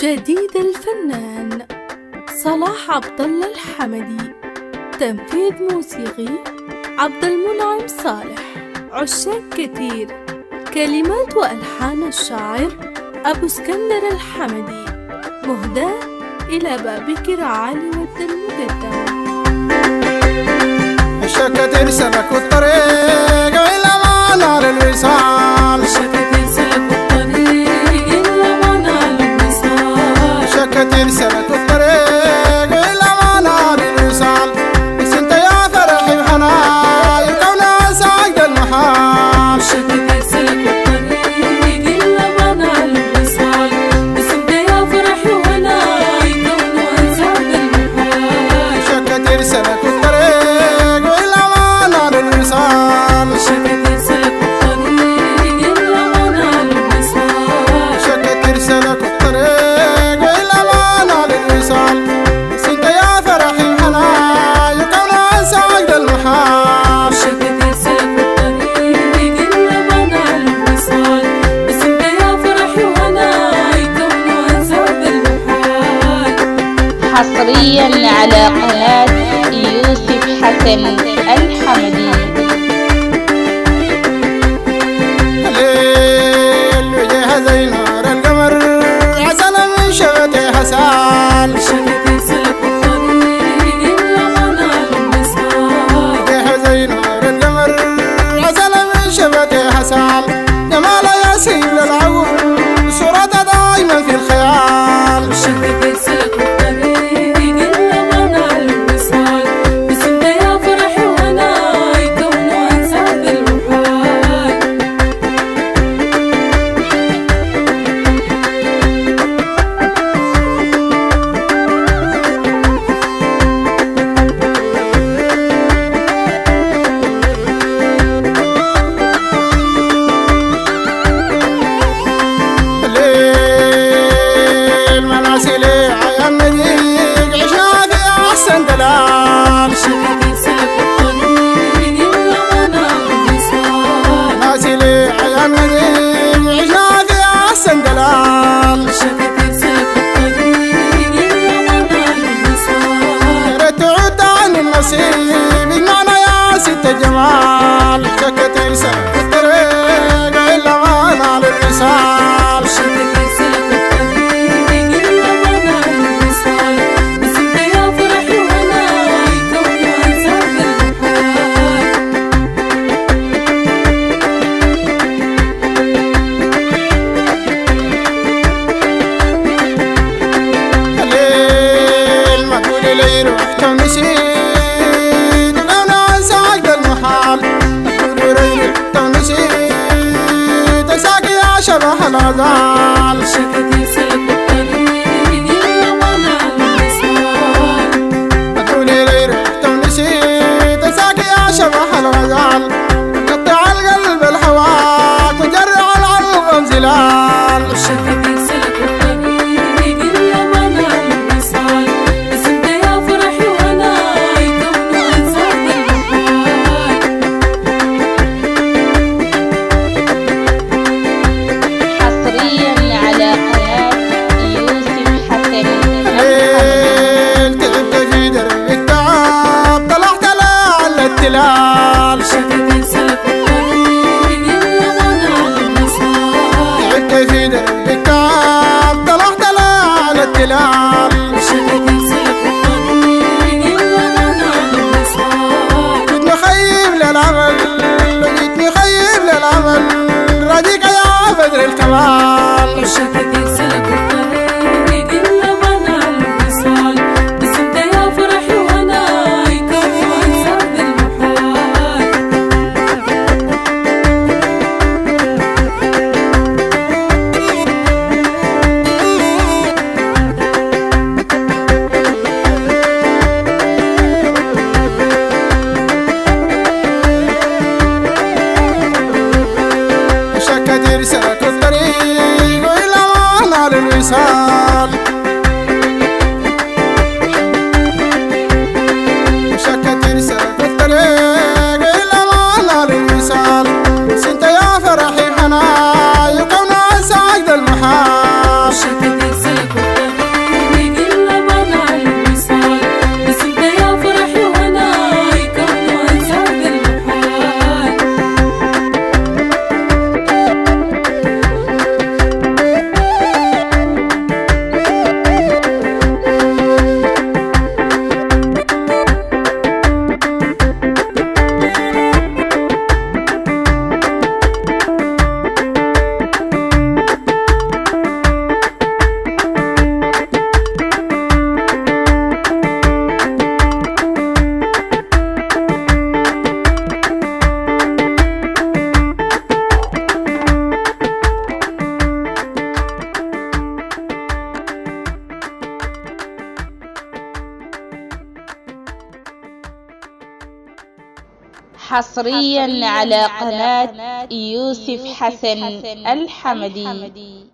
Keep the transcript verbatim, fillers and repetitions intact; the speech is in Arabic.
جديد الفنان صلاح عبد الله الحمدي، تنفيذ موسيقي عبد المنعم صالح. عشاق كتير، كلمات وألحان الشاعر أبو اسكندر الحمدي، مهداة إلى بابك رعالي ود المقدم. عشاق كتير سلكوا الطريق إلى ما نال الوصال، عشاق كتير سلكوا الطريق إلى ما نال الوصال، عشاق كتير سلكوا الطريق إلى ما نال الوصال. بس انت يا فرحي بحناي وكونها سعد المحال، عشاق كتير سلكوا الطريق إلى ما نال الوصال. بس انت يا فرحي وهناي كونها سعد المحال. عشاق كتير سلكوا الطريق إلى ما نال الوصال، عشاق كتير سلكوا الطريق إلى ما نال الوصال، عشاق كتير سلكوا الطريق إلى ما نال الوصال. بس انت يا فرحي بحناي وكونها سعد المحال. عشاق كتير سلكوا الطريق إلى ما نال الوصال. بس انت يا فرحي وهناي كونها سعد المحال. حصريا على قناة يوسف حسن الحمدي. الليل وجهها زي نار القمر، عسل من شفتها سال. عشاق كتير سلكوا الطريق إلى ما نال الوصال. وجهها زي نار القمر، عسل من شفتها سال. جمالها يسيل للعون، صورتها دايما في الخيال. عشاق كتير سلكوا الطريق إلى ما نال الوصال. بس انت يا فرحي وهناي كونها سعد المحال. الليل مناسلي عيان مديق، عشنا في أحسن دلال. عشاق كتير سلكوا الطريق إلى ما نال الوصال. مناسلي عيان مديق، عشنا في أحسن دلال. عشاق كتير سلكوا الطريق إلى ما نال الوصال. ريت تعود عن النصيب بمعنى يا ست الجمال. عشاق كتير سلكوا الطريق إلا ما نال الوصال. عشاق كتير سلكوا الطريق إلى ما نال الوصال. بس انت يا فرحي وهناي كونها سعد المحال. الليل ما تقولي لي رحت ونسيت، وانا سعد المحال. تقولي لي رحت ونسيت، اساك يا شبح الغزال. عشاق كتير سلكوا الطريق إلى ما نال الوصال. تقولي لي رحت ونسيت، اساك يا شبح الغزال. قطع القلب الحواك وجرع العلقم زلال. عشاق كتير سلكوا الطريق إلى ما نال الوصال. بس انت يا فرحي وهناي كونها سعد المحال. حصريا على قناة يوسف حسن الحمدي. الليل تعبت في درب التعب، طلعت على التلال. عشاق كتير سلكوا الطريق إلى ما نال الوصال. تعبت في درب التعب، طلعت على التلال. عشاق كتير سلكوا الطريق إلى ما نال الوصال. جيت مخيب للعمل، جيت مخيب للعمل، راجيك يا بدر الكمال. عشاق كتير سلكوا الطريق إلى ما نال الوصال. بس انت يا فرحي وهناي كونها سعد المحال. عشاق كتير سلكوا الطريق وإلى ما نال الوصال. عشاق كتير سلكوا الطريق إلى ما نال الوصال. بس انت يا فرحي بحناي وكونها سعد المحال. عشاق كتير سلكوا حصريا على قناة يوسف حسن الحمدي.